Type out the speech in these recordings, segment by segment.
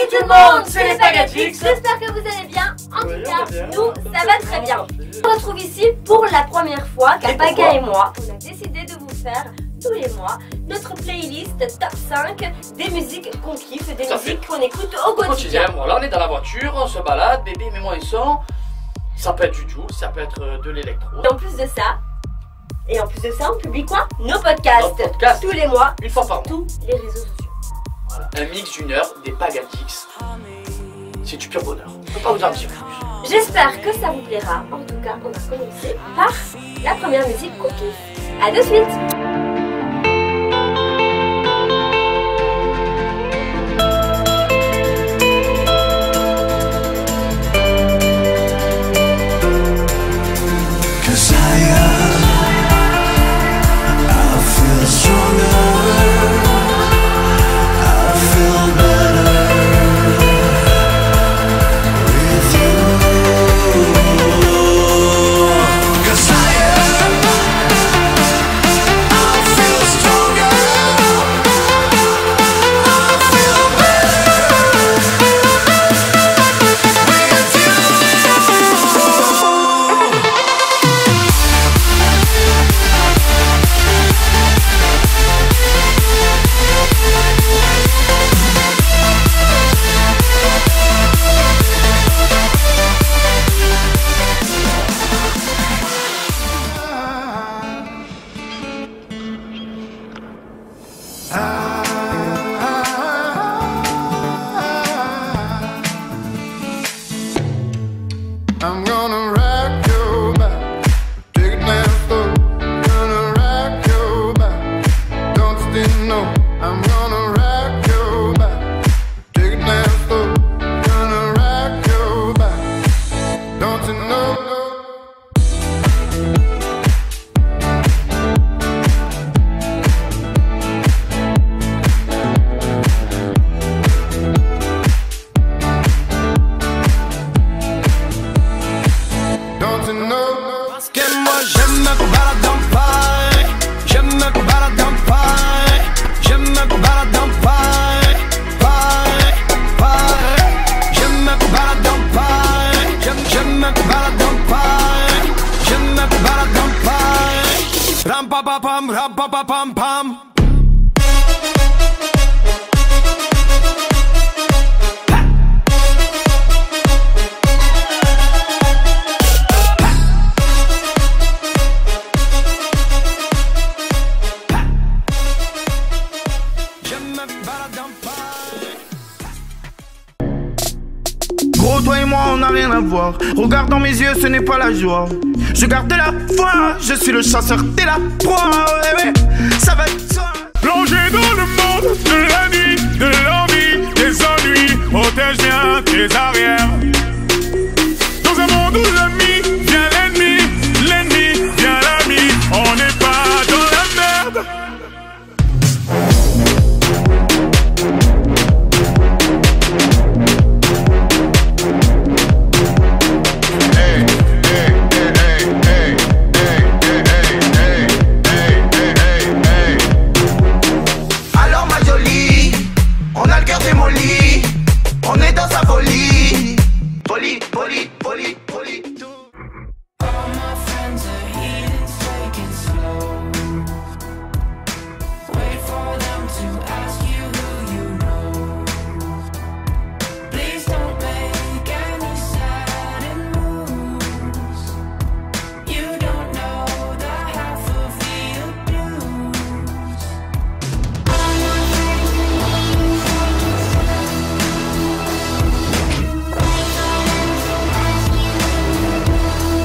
Salut tout le monde, c'est les Pagatix. J'espère que vous allez bien. En tout cas, nous, ça va très bien. On se retrouve ici pour la première fois, car Paga et moi, on a décidé de vous faire tous les mois notre playlist top 5 des musiques qu'on kiffe, des musiques qu'on écoute au quotidien. Voilà, on est dans la voiture, on se balade, bébé mets-moi un son. Ça peut être du Jules, ça peut être de l'électro. Et en plus de ça, on publie quoi? Nos podcasts. Tous les mois, une fois par mois. Tous les réseaux sociaux. Voilà. Un mix d'une heure des Pagatix. C'est du pur bonheur. Je peux pas vous en dire plus. J'espère que ça vous plaira. En tout cas, on va commencer par la première musique qu'on kiffe. A de suite. I'm gonna rock your back, take it down slow. Gonna rock your back, don't you know? I'm gonna rock your back, take it down slow. Gonna rock your back, don't you know? Parce que moi j'aime me balader en paille, j'aime me balader en paille, j'aime me balader en paille, paille, paille. J'aime me balader en paille, j'aime me balader en paille, j'aime me balader en paille. Ram pa pa pam, pam. Gros, toi et moi, on n'a rien à voir. Regarde dans mes yeux, ce n'est pas la joie. Je garde de la foi, je suis le chasseur, t'es la proie. Ouais, ça va être toi. Plongé dans le monde de la nuit, de l'envie, des ennuis. Protège bien tes arrières. Dans un monde où l'ami vient l'ennemi, l'ennemi vient l'ami. On n'est pas dans la merde. On est dans sa folie. Folie. All my friends are heathens, take it slow. Wait for them to ask you who you know. Please don't make any sudden moves. You don't know the half of the abuse. All my friends are heathens, take it slow. Wait for them to ask you who you know.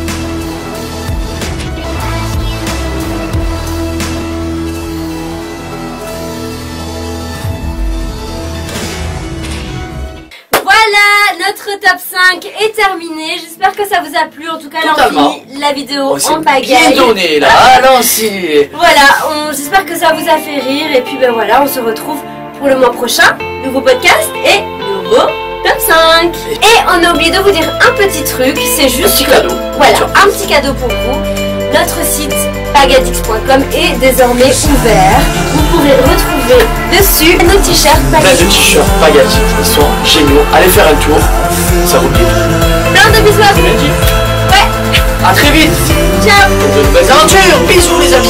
Voilà, notre top 5 est terminé. J'espère que ça vous a plu. En tout cas, là, on finit la vidéo en pagaille. Bien donné là, allons-y. Voilà, j'espère que ça vous a fait rire. Et puis ben voilà, on se retrouve pour le mois prochain. Nouveau podcast et nouveau top 5. Et on a oublié de vous dire un petit truc. C'est juste un petit cadeau. Voilà, un petit cadeau pour vous. Notre site pagadix.com est désormais ouvert. Vous pourrez retrouver dessus nos t-shirts Plein de Pagadix. t-shirts Pagadix, ils sont géniaux. Allez faire un tour, ça vaut le coup. Plein de bisous à vous. Bien dit. Ouais, À très vite. ciao. De nouvelles aventures. Bisous les amis.